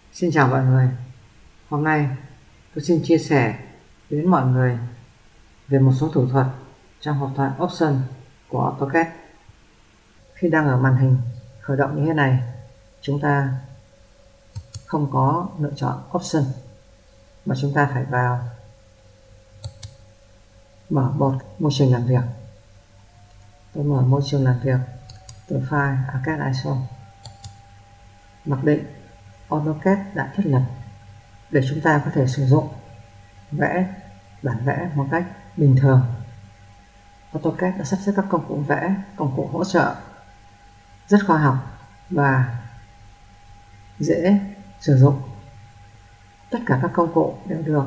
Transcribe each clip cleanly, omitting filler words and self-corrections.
Xin chào mọi người. Hôm nay tôi xin chia sẻ đến mọi người về một số thủ thuật trong hộp thoại Option của AutoCAD. Khi đang ở màn hình khởi động như thế này, chúng ta không có lựa chọn Option mà chúng ta phải vào mở một môi trường làm việc. Tôi mở môi trường làm việc từ file Arcade ISO. Mặc định AutoCAD đã thiết lập để chúng ta có thể sử dụng vẽ bản vẽ một cách bình thường. AutoCAD đã sắp xếp các công cụ vẽ, công cụ hỗ trợ rất khoa học và dễ sử dụng. Tất cả các công cụ đều được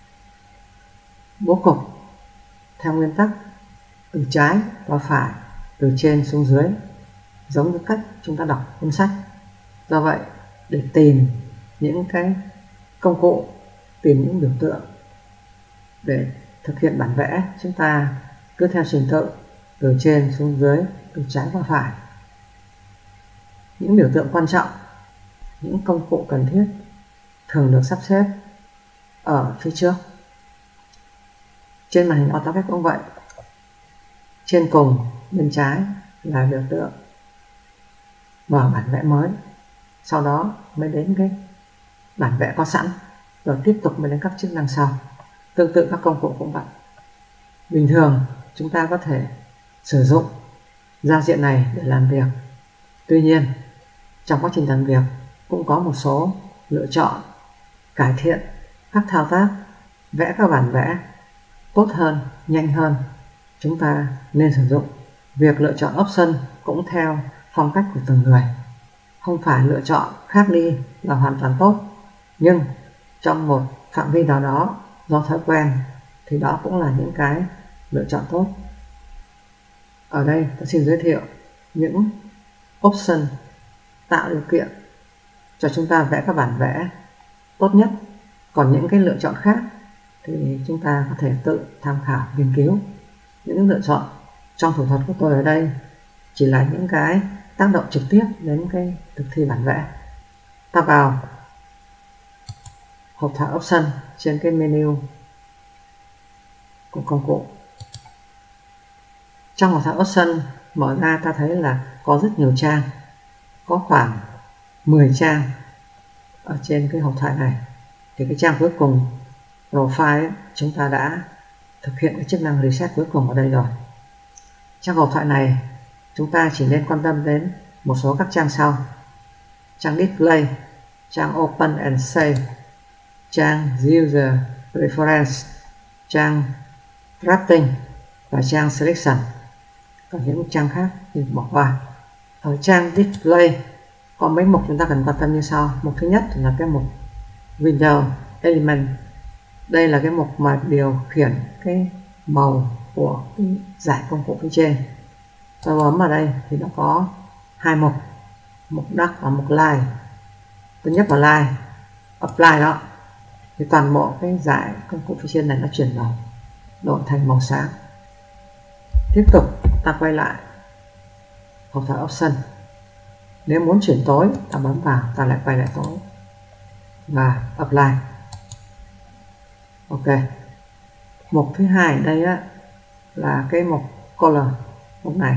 bố cục theo nguyên tắc từ trái qua phải, từ trên xuống dưới, giống như cách chúng ta đọc cuốn sách. Do vậy, để tìm những cái công cụ, tìm những biểu tượng để thực hiện bản vẽ, chúng ta cứ theo trình tự từ trên xuống dưới, từ trái qua phải. Những biểu tượng quan trọng, những công cụ cần thiết thường được sắp xếp ở phía trước. Trên màn hình AutoCAD cũng vậy. Trên cùng bên trái là biểu tượng mở bản vẽ mới, sau đó mới đến cái bản vẽ có sẵn, rồi tiếp tục mới đến các chức năng sau. Tương tự các công cụ cũng vậy. Bình thường chúng ta có thể sử dụng giao diện này để làm việc. Tuy nhiên, trong quá trình làm việc cũng có một số lựa chọn cải thiện các thao tác, vẽ các bản vẽ tốt hơn, nhanh hơn. Chúng ta nên sử dụng. Việc lựa chọn option cũng theo phong cách của từng người. Không phải lựa chọn khác đi là hoàn toàn tốt, nhưng trong một phạm vi nào đó do thói quen thì đó cũng là những cái lựa chọn tốt. Ở đây tôi xin giới thiệu những option tạo điều kiện cho chúng ta vẽ các bản vẽ tốt nhất. Còn những cái lựa chọn khác thì chúng ta có thể tự tham khảo nghiên cứu. Những lựa chọn trong thủ thuật của tôi ở đây chỉ là những cái tác động trực tiếp đến cái thực thi bản vẽ. Ta vào hộp thoại option trên cái menu của công cụ. Trong hộp thoại option mở ra, ta thấy là có rất nhiều trang, có khoảng 10 trang ở trên cái hộp thoại này. Thì cái trang cuối cùng profile ấy, chúng ta đã thực hiện cái chức năng reset cuối cùng ở đây rồi. Trong hộp thoại này chúng ta chỉ nên quan tâm đến một số các trang sau: trang display, trang open and save, trang user preference, trang drafting và trang selection. Còn những trang khác thì bỏ qua. Ở trang display có mấy mục chúng ta cần quan tâm như sau. Mục thứ nhất là cái mục window element. Đây là cái mục mà điều khiển cái màu của cái dải công cụ phía trên. Tôi bấm vào đây thì nó có hai mục, mục dark và mục light. Tôi nhấp vào light, apply đó, thì toàn bộ cái dải công cụ phía trên này nó chuyển màu, đổi thành màu sáng. Tiếp tục ta quay lại hộp thoại option. Nếu muốn chuyển tối, ta bấm vào, ta lại quay lại tối và apply. Ok. Mục thứ hai ở đây á, là cái mục color. Mục này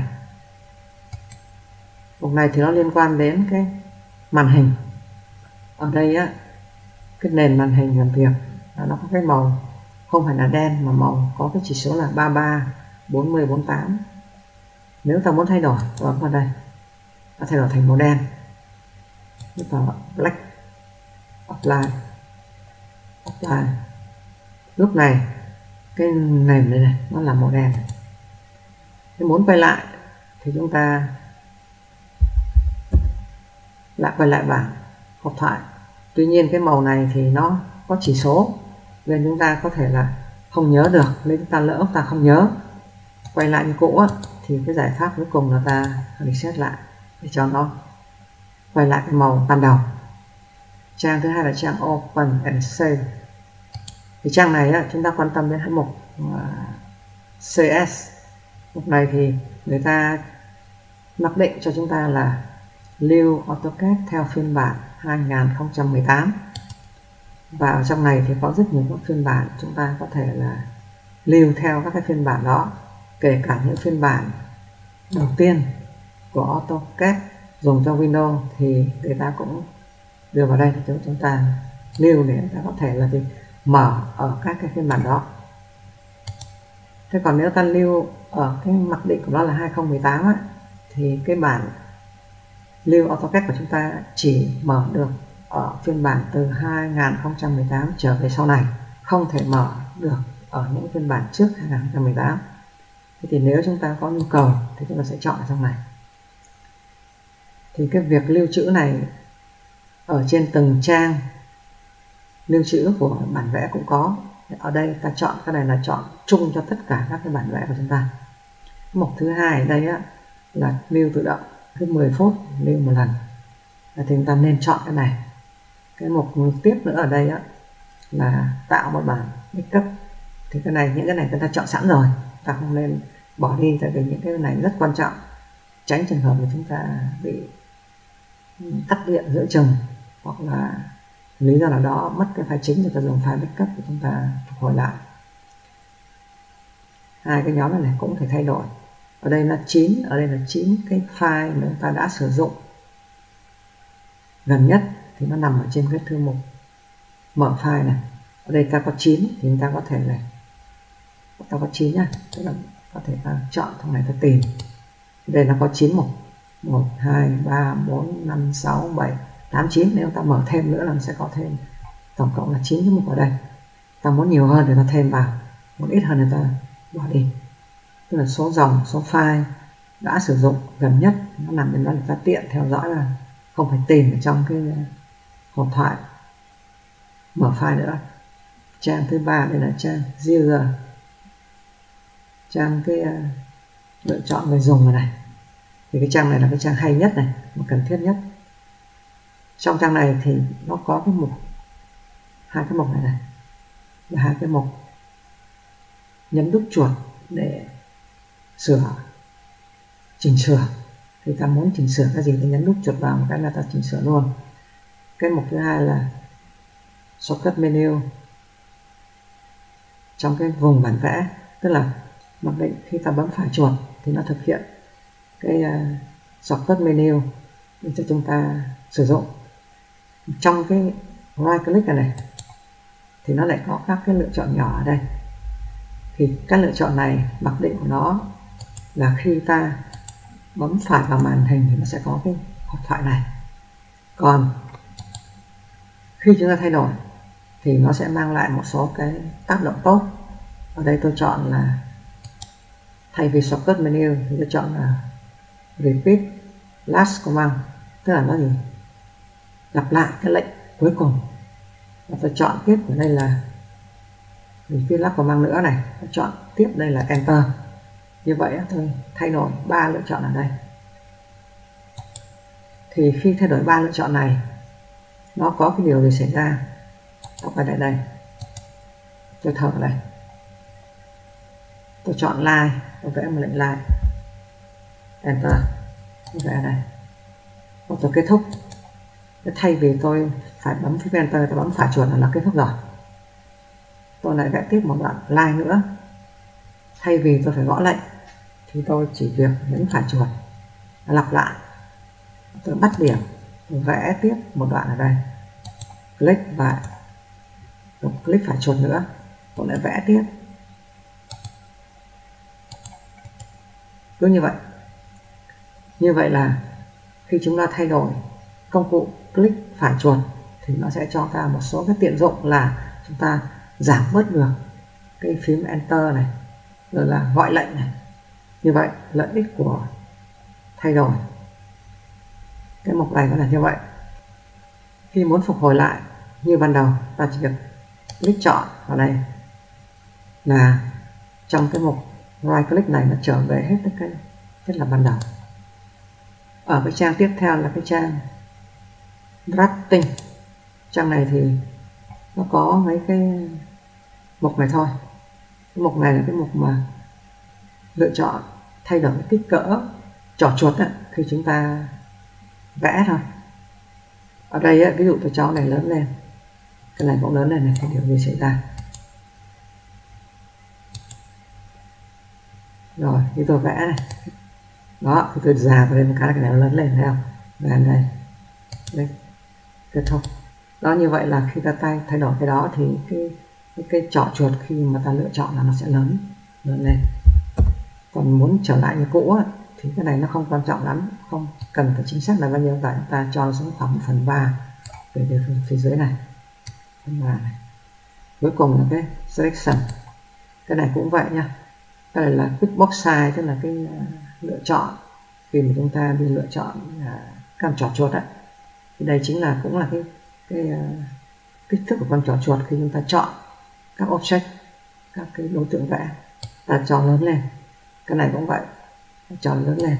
thì nó liên quan đến cái màn hình. Ở đây á, cái nền màn hình làm việc là nó có cái màu không phải là đen, mà màu có cái chỉ số là 33, 40, 48. Nếu ta muốn thay đổi, ta bấm vào đây, ta thay đổi thành màu đen, nhấp vào black, apply. Lúc này cái nền này nó là màu đen. Nếu muốn quay lại thì chúng ta lại quay lại bảng hộp thoại. Tuy nhiên cái màu này thì nó có chỉ số nên chúng ta có thể là không nhớ được. Nếu chúng ta lỡ ta không nhớ, quay lại như cũ thì cái giải pháp cuối cùng là ta reset lại để cho nó quay lại cái màu ban đầu. Trang thứ hai là trang open and save. Thì trang này chúng ta quan tâm đến hai mục CS. Mục này thì người ta mặc định cho chúng ta là lưu AutoCAD theo phiên bản 2018. Và ở trong này thì có rất nhiều các phiên bản, chúng ta có thể là lưu theo các cái phiên bản đó, kể cả những phiên bản đầu tiên của AutoCAD dùng cho Windows thì người ta cũng đưa vào đây để chúng ta lưu, để ta có thể là mở ở các cái phiên bản đó. Thế còn nếu ta lưu ở cái mặc định của nó là 2018 á, thì cái bản lưu AutoCAD của chúng ta chỉ mở được ở phiên bản từ 2018 trở về sau này, không thể mở được ở những phiên bản trước 2018. Thế thì nếu chúng ta có nhu cầu thì chúng ta sẽ chọn ở trong này. Thì cái việc lưu trữ này ở trên từng trang lưu trữ của bản vẽ cũng có. Ở đây ta chọn cái này là chọn chung cho tất cả các cái bản vẽ của chúng ta. Mục thứ hai ở đây á, là lưu tự động, cứ 10 phút lưu một lần, thì chúng ta nên chọn cái này. Cái mục tiếp nữa ở đây á, là tạo một bản backup. Thì cái này, những cái này chúng ta chọn sẵn rồi, ta không nên bỏ đi, tại vì những cái này rất quan trọng, tránh trường hợp mà chúng ta bị tắt điện giữa chừng, hoặc là lý do nào đó mất cái file chính, người ta dùng file backup để chúng ta phục hồi lại. Hai cái nhóm này cũng thể thay đổi. Ở đây là 9, ở đây là 9 cái file mà chúng ta đã sử dụng gần nhất thì nó nằm ở trên cái thư mục mở file này. Ở đây ta có 9 thì chúng ta có thể này, ta có 9 nhá, tức là có thể ta chọn trong này ta tìm. Đây là có 9 mục, 1, 2, 3, 4, 5, 6, 7, 8, 9. Nếu ta mở thêm nữa là sẽ có thêm tổng cộng là 9 cái mục ở đây. Ta muốn nhiều hơn thì ta thêm vào, muốn ít hơn thì ta bỏ đi. Tức là số dòng, số file đã sử dụng gần nhất nó nằm bên đó để ta tiện theo dõi, là không phải tìm ở trong cái hộp thoại mở file nữa. Trang thứ ba đây là trang user, trang cái lựa chọn người dùng này. Thì cái trang này là cái trang hay nhất này, mà cần thiết nhất. Trong trang này thì nó có cái mục, hai cái mục này và hai cái mục nhấn đúc chuột để chỉnh sửa. Thì ta muốn chỉnh sửa cái gì thì nhấn đúc chuột vào một cái là ta chỉnh sửa luôn. Cái mục thứ hai là shortcut menu trong cái vùng bản vẽ, tức là mặc định khi ta bấm phải chuột thì nó thực hiện cái shortcut menu để cho chúng ta sử dụng. Trong cái right click này thì nó lại có các cái lựa chọn nhỏ ở đây. Thì các lựa chọn này mặc định của nó là khi ta bấm phải vào màn hình thì nó sẽ có cái hộp thoại này. Còn khi chúng ta thay đổi thì nó sẽ mang lại một số cái tác động tốt. Ở đây tôi chọn là thay vì shortcut menu thì tôi chọn là repeat last command, tức là nó gì? Lặp lại cái lệnh cuối cùng. Và tôi chọn tiếp ở đây là repeat last command nữa này, tôi chọn tiếp đây là enter. Như vậy tôi thay đổi 3 lựa chọn ở đây. Thì khi thay đổi 3 lựa chọn này, nó có cái điều gì xảy ra? Tôi quay lại đây, tôi thở đây, tôi chọn line, tôi vẽ một lệnh line, enter, tôi vẽ đây, và tôi kết thúc. Thay vì tôi phải bấm phím enter, tôi bấm phải chuột là kết thúc rồi. Tôi lại vẽ tiếp một đoạn line nữa. Thay vì tôi phải gõ lệnh thì tôi chỉ việc nhấn phải chuột, lặp lại, tôi bắt điểm, tôi vẽ tiếp một đoạn ở đây, click và click phải chuột nữa, tôi lại vẽ tiếp. Cứ như vậy. Như vậy là khi chúng ta thay đổi công cụ click phải chuột thì nó sẽ cho ta một số cái tiện dụng là chúng ta giảm bớt được cái phím enter này, rồi là gọi lệnh này. Như vậy lợi ích của thay đổi cái mục này nó là như vậy. Khi muốn phục hồi lại như ban đầu, ta chỉ việc click chọn vào đây là trong cái mục right click này nó trở về hết tất cái rất là ban đầu. Ở cái trang tiếp theo là cái trang drafting. Trang này thì nó có mấy cái mục này thôi. Cái mục này là cái mục mà lựa chọn thay đổi cái kích cỡ trỏ chuột khi chúng ta vẽ thôi. Ở đây ấy, ví dụ tôi cho này lớn lên, cái này cũng lớn lên này, thì điều gì xảy ra? Rồi như tôi vẽ này, đó thì tôi già vào đây một cái này nó lớn lên, thấy không? Và đây, đây kết thúc. Đó, như vậy là khi ta thay đổi cái đó thì cái trỏ chuột khi mà ta lựa chọn là nó sẽ lớn lên. Còn muốn trở lại như cũ ấy, thì cái này nó không quan trọng lắm, không cần phải chính xác là bao nhiêu cả, ta cho nó xuống khoảng 1/3 về phía dưới này, 1/3 này. Cuối cùng là cái selection, cái này cũng vậy nha. Cái này là quick box size, tức là cái lựa chọn khi mà chúng ta đi lựa chọn con trỏ chuột ấy. Thì đây chính là cũng là cái kích thước của con trỏ chuột khi chúng ta chọn các object, các cái đối tượng vẽ, ta cho lớn lên. Cái này cũng vậy, ta cho lớn lên.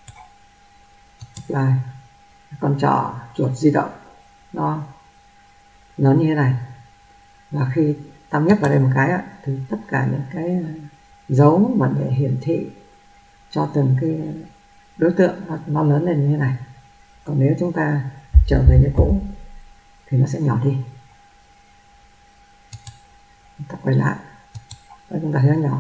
Là con trỏ chuột di động nó lớn như thế này, và khi ta nhấp vào đây một cái thì tất cả những cái dấu mà để hiển thị cho từng cái đối tượng nó lớn lên như thế này. Còn nếu chúng ta trở về như cũ thì nó sẽ nhỏ đi. Chúng ta quay lại và chúng ta thấy nó nhỏ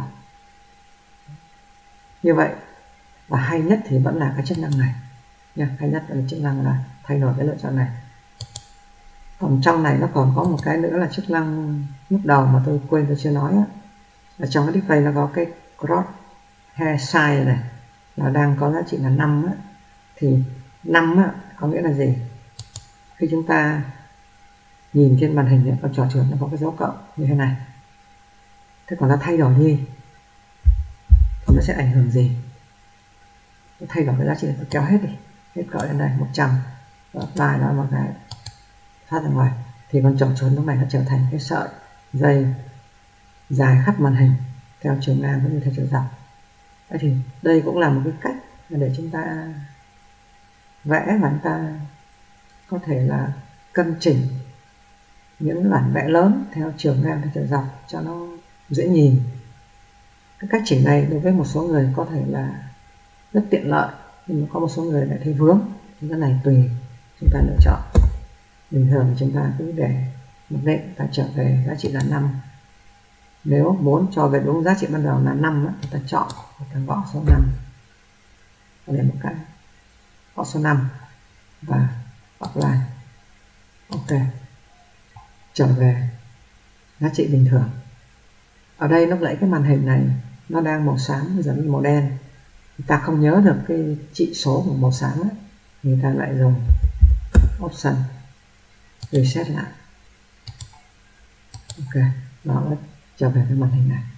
như vậy. Và hay nhất thì vẫn là cái chức năng này nha, hay nhất là chức năng là thay đổi cái lựa chọn này. Còn trong này nó còn có một cái nữa là chức năng lúc đầu mà tôi quên, tôi chưa nói là trong cái display nó có cái cross hair size này là đang có giá trị là 5 á. Thì 5 á, có nghĩa là gì? Khi chúng ta nhìn trên màn hình này, con trỏ chuột nó có cái dấu cộng như thế này. Thế còn nó thay đổi đi thì nó sẽ ảnh hưởng gì? Nó thay đổi cái giá trị này, tôi kéo hết đi, hết cỡ lên đây 100 và apply nó một cái phát ra ngoài, thì con trỏ chuột lúc này nó trở thành cái sợi dây dài khắp màn hình theo chiều ngang cũng như theo chiều dọc. Thế thì đây cũng là một cái cách để chúng ta vẽ và chúng ta có thể là cân chỉnh những bản vẽ lớn theo chiều ngang theo chiều dọc cho nó dễ nhìn. Cái cách chỉnh này đối với một số người có thể là rất tiện lợi, nhưng mà có một số người lại thấy vướng, thì cái này tùy chúng ta lựa chọn. Bình thường chúng ta cứ để mặc định ta trở về giá trị là 5. Nếu muốn cho về đúng giá trị ban đầu là 5 thì ta chọn, ta gõ số 5 và để một cái gõ số 5 và apply. Ok, trở về giá trị bình thường. Ở đây lúc nãy cái màn hình này nó đang màu xám, bây giờ nó màu đen, ta không nhớ được cái trị số của màu xám ấy, thì ta lại dùng option reset lại. Ok, nó trở về cái màn hình này.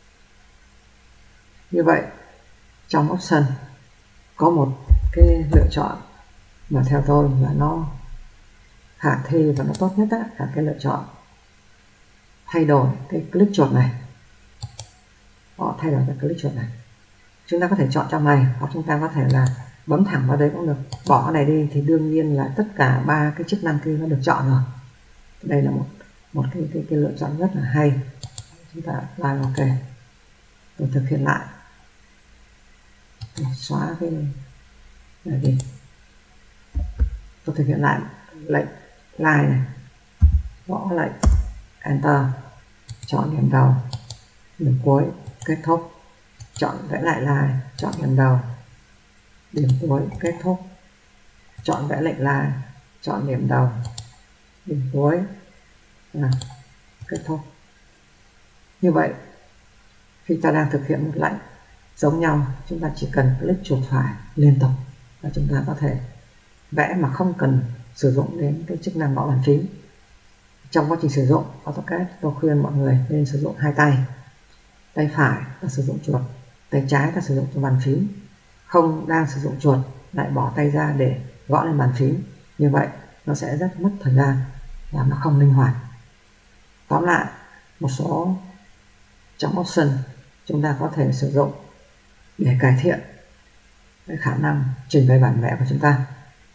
Như vậy trong option có một cái lựa chọn mà theo tôi là nó khả thi và nó tốt nhất là cái lựa chọn thay đổi cái click chuột này. Họ thay đổi cái click chuột này, chúng ta có thể chọn trong này, hoặc chúng ta có thể là bấm thẳng vào đấy cũng được. Bỏ cái này đi thì đương nhiên là tất cả 3 cái chức năng kia nó được chọn rồi. Đây là một cái lựa chọn rất là hay. Chúng ta apply. Ok, tôi thực hiện lại, tôi xóa cái này đi, tôi thực hiện lại lệnh line này, gõ lệnh enter, chọn điểm đầu, điểm cuối, kết thúc, chọn vẽ lại line, chọn điểm đầu, điểm cuối, kết thúc, chọn vẽ lệnh line, chọn điểm đầu, điểm cuối, kết thúc. Như vậy khi ta đang thực hiện một lệnh giống nhau, chúng ta chỉ cần click chuột phải liên tục và chúng ta có thể vẽ mà không cần sử dụng đến cái chức năng gõ bàn phím. Trong quá trình sử dụng AutoCAD, tôi khuyên mọi người nên sử dụng hai tay. Tay phải ta sử dụng chuột, tay trái ta sử dụng cho bàn phím. Không đang sử dụng chuột lại bỏ tay ra để gõ lên bàn phím, như vậy nó sẽ rất mất thời gian và nó không linh hoạt. Tóm lại, một số trong option chúng ta có thể sử dụng để cải thiện cái khả năng trình bày bản vẽ của chúng ta.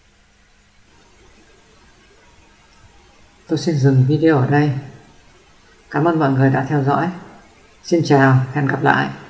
Tôi xin dừng video ở đây. Cảm ơn mọi người đã theo dõi. Xin chào, hẹn gặp lại.